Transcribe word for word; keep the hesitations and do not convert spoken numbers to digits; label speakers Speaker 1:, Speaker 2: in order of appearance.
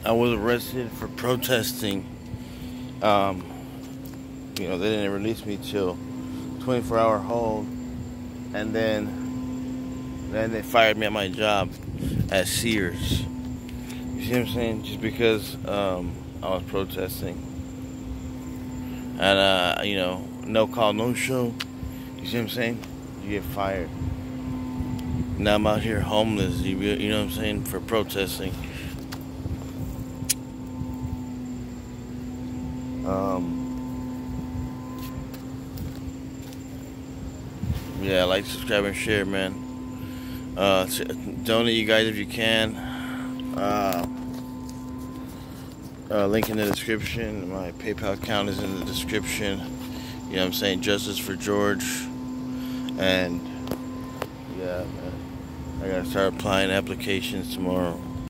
Speaker 1: I was arrested for protesting. Um, you know, they didn't release me till twenty-four hour hold, and then then they fired me at my job at Sears. You see what I'm saying? Just because um, I was protesting, and uh, you know, no call, no show. You see what I'm saying? You get fired. Now I'm out here homeless. You, you know what I'm saying? For protesting. Um, yeah, like, subscribe, and share, man. Uh, donate, you guys, if you can. Uh, uh, link in the description. My PayPal account is in the description. You know what I'm saying? Justice for George. And yeah, man, I gotta start applying applications tomorrow.